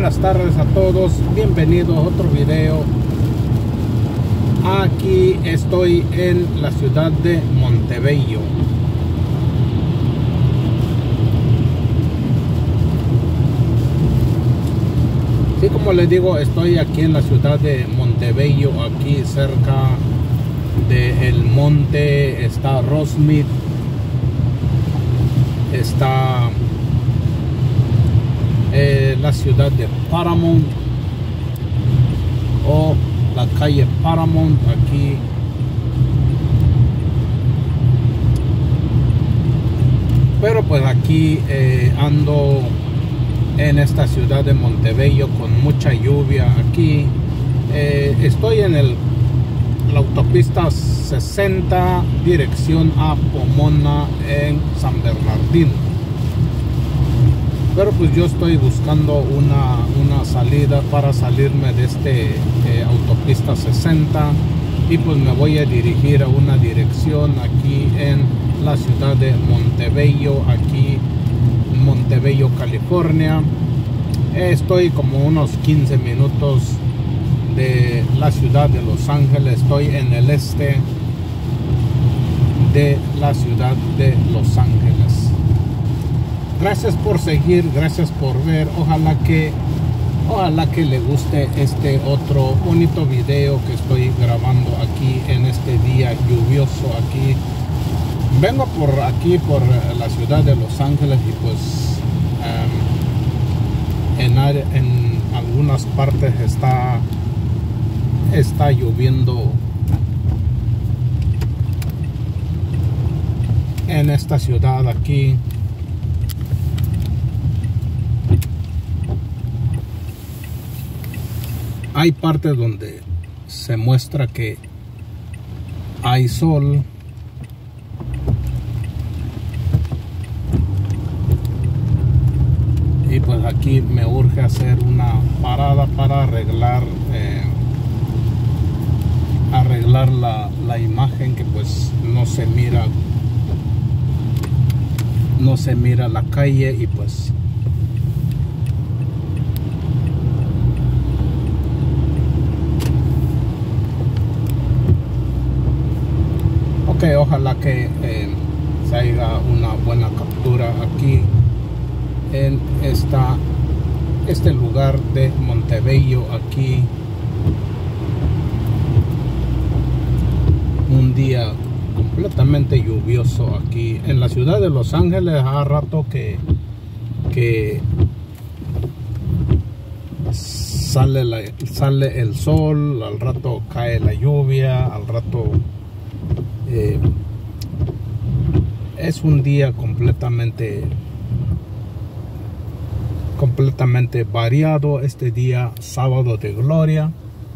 Buenas tardes a todos, bienvenidos a otro video. Aquí estoy en la ciudad de Montebello. Sí, como les digo, estoy aquí en la ciudad de Montebello, aquí cerca del monte. Está Rosemead, está la ciudad de Paramount o la calle Paramount aquí. Pero pues aquí ando en esta ciudad de Montebello con mucha lluvia aquí. Estoy en la autopista 60 dirección a Pomona en San Bernardino. Pero pues yo estoy buscando una salida para salirme de este autopista 60 y pues me voy a dirigir a una dirección aquí en la ciudad de Montebello, aquí en Montebello, California. Estoy como unos 15 minutos de la ciudad de Los Ángeles. Estoy en el este de la ciudad de Los Ángeles. Gracias por seguir, gracias por ver. Ojalá que le guste este otro bonito video que estoy grabando aquí en este día lluvioso. Aquí vengo por la ciudad de Los Ángeles y pues en algunas partes está lloviendo en esta ciudad aquí. Hay partes donde se muestra que hay sol. Y pues aquí me urge hacer una parada para arreglar la imagen, que pues no se mira la calle y pues ojalá que se haga una buena captura aquí en este lugar de Montebello. Aquí un día completamente lluvioso aquí en la ciudad de Los Ángeles. A rato que sale el sol, al rato cae la lluvia, al rato es un día completamente variado. Este día sábado de gloria,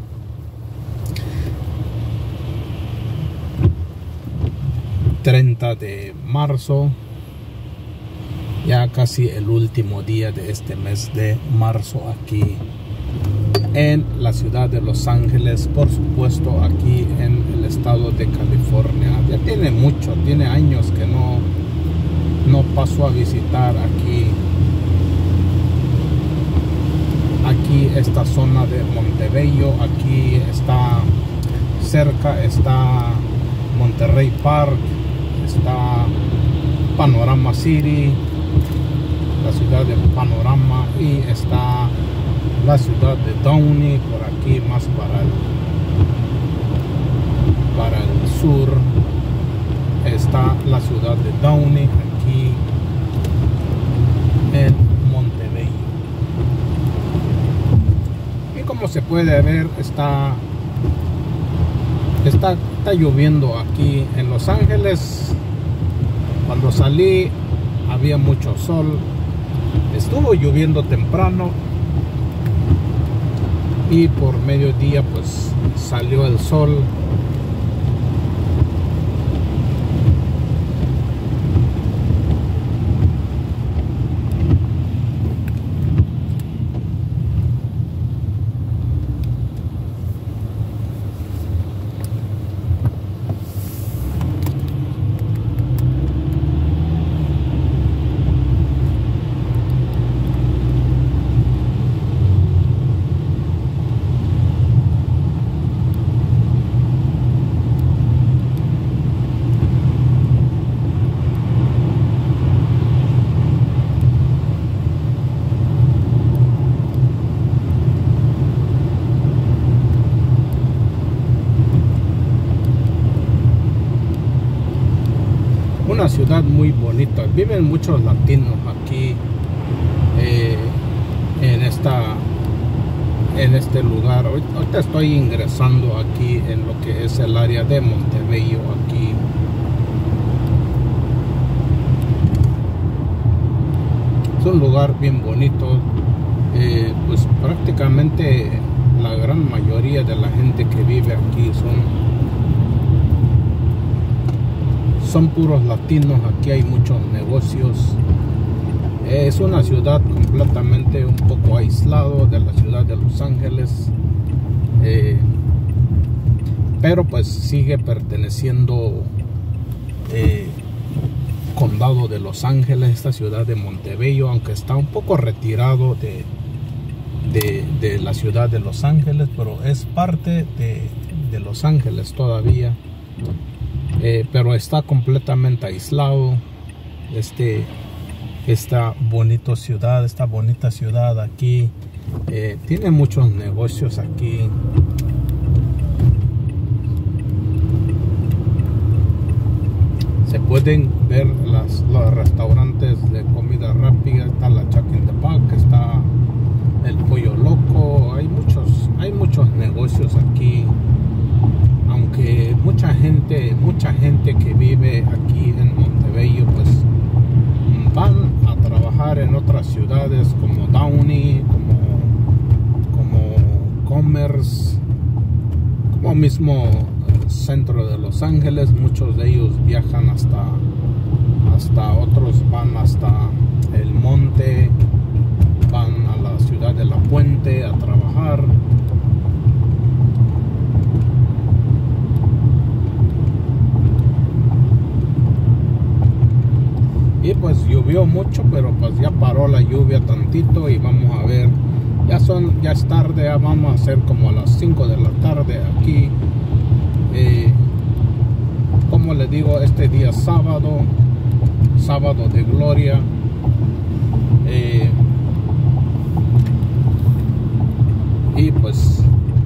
...30 de marzo, ya casi el último día de este mes de marzo aquí en la ciudad de Los Ángeles, por supuesto aquí en el estado de California. Ya tiene años que no paso a visitar aquí esta zona de Montebello. Aquí está cerca, está Monterey Park, está Panorama City, la ciudad de Panorama, y está la ciudad de Downey por aquí, más para el sur está la ciudad de Downey aquí en Montebello. Y como se puede ver, está lloviendo aquí en Los Ángeles. Cuando salí había mucho sol, estuvo lloviendo temprano y por mediodía pues salió el sol. una ciudad muy bonita. Viven muchos latinos aquí en este lugar. Ahorita estoy ingresando aquí en lo que es el área de Montebello aquí. Es un lugar bien bonito. Pues prácticamente la gran mayoría de la gente que vive aquí son puros latinos. Aquí hay muchos negocios. Es una ciudad completamente un poco aislado de la ciudad de Los Ángeles, pero pues sigue perteneciendo condado de Los Ángeles, esta ciudad de Montebello, aunque está un poco retirado de la ciudad de Los Ángeles, pero es parte de Los Ángeles todavía, pero está completamente aislado. Esta bonita ciudad aquí tiene muchos negocios aquí. Se pueden ver los restaurantes de comida rápida. Está la Jack in the Box, está el Pollo Loco. Hay muchos negocios aquí, aunque mucha gente que vive aquí en Montebello pues van a trabajar en otras ciudades como Downey, como Commerce, como mismo centro de Los Ángeles. Muchos de ellos viajan hasta otros van hasta el monte, van a la ciudad de La Puente a trabajar. Y pues llovió mucho, pero pues ya paró la lluvia tantito y vamos a ver. Ya es tarde, ya vamos a hacer como a las 5 de la tarde aquí. Como les digo, este día sábado de gloria. Y pues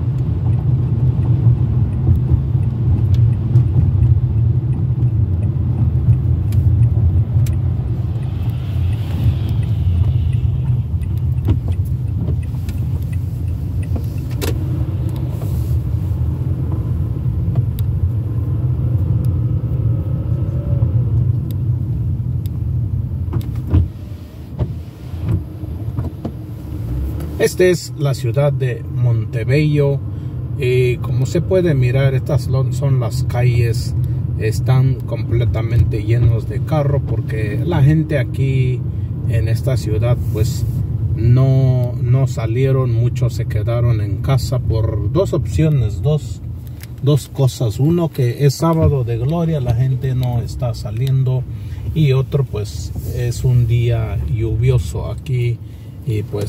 esta es la ciudad de Montebello. Como se puede mirar, estas son las calles. Están completamente llenos de carros porque la gente aquí en esta ciudad pues no salieron. Muchos se quedaron en casa por dos opciones, dos cosas. Uno, que es sábado de gloria, la gente no está saliendo, y otro pues es un día lluvioso aquí y pues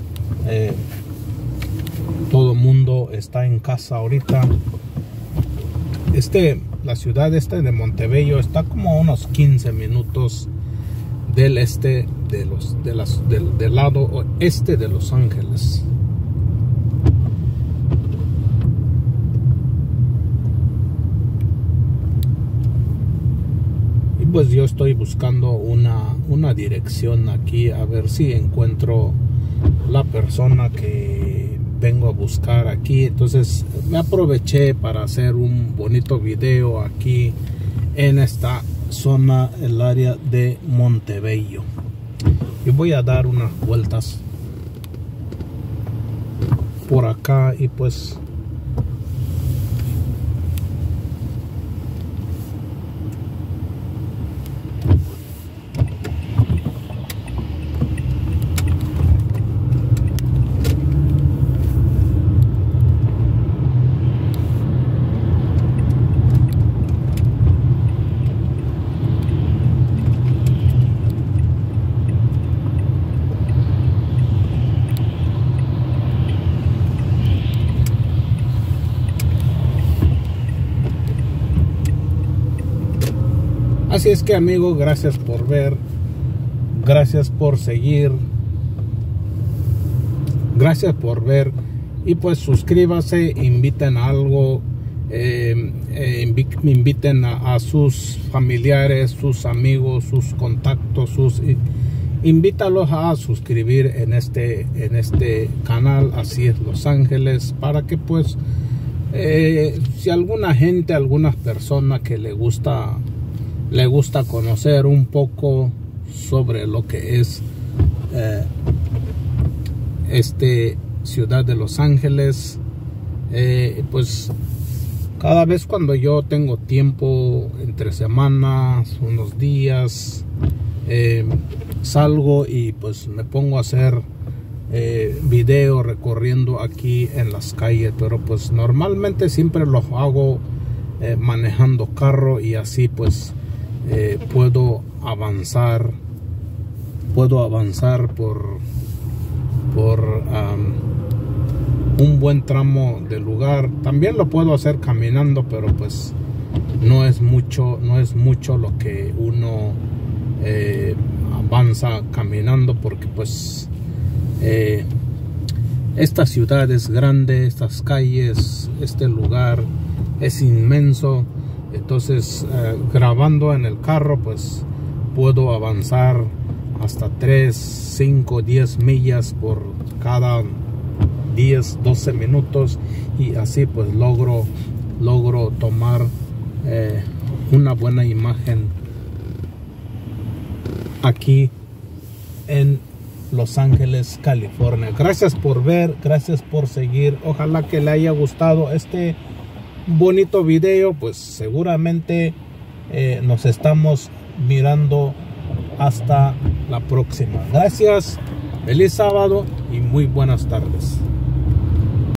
todo el mundo está en casa ahorita. La ciudad de Montebello está como a unos 15 minutos del del lado oeste de Los Ángeles. Y pues yo estoy buscando una dirección aquí, a ver si encuentro la persona que vengo a buscar aquí. Entonces me aproveché para hacer un bonito video aquí en esta zona, el área de Montebello, y voy a dar unas vueltas por acá y pues así es que, amigos, gracias por ver, gracias por seguir, gracias por ver, y pues suscríbase, inviten a algo. me inviten a sus familiares, sus amigos, sus contactos, invítalos a suscribir en este canal, Así es Los Ángeles, para que pues si alguna gente, alguna persona que le gusta conocer un poco sobre lo que es ciudad de Los Ángeles, pues cada vez cuando yo tengo tiempo entre semanas, unos días, salgo y pues me pongo a hacer video recorriendo aquí en las calles, pero pues normalmente siempre lo hago manejando carro, y así pues puedo avanzar por un buen tramo del lugar. También lo puedo hacer caminando, pero pues no es mucho lo que uno avanza caminando, porque pues esta ciudad es grande, estas calles, este lugar es inmenso. Entonces grabando en el carro pues puedo avanzar hasta 3, 5, 10 millas por cada 10, 12 minutos, y así pues logro tomar una buena imagen aquí en Los Ángeles, California. Gracias por ver, gracias por seguir. Ojalá que le haya gustado este bonito video. Pues seguramente nos estamos mirando hasta la próxima. Gracias, feliz sábado y muy buenas tardes.